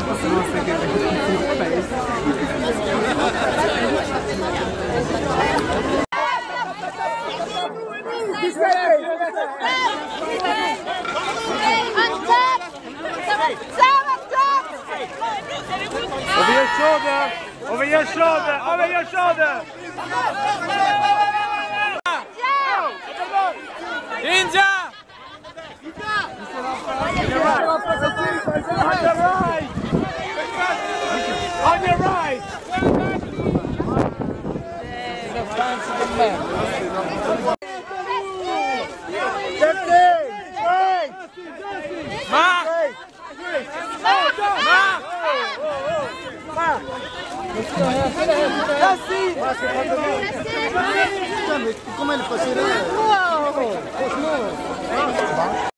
Over your shoulder! Over your shoulder! Over your shoulder! Indya! On your right! On your right! Mark! Come ele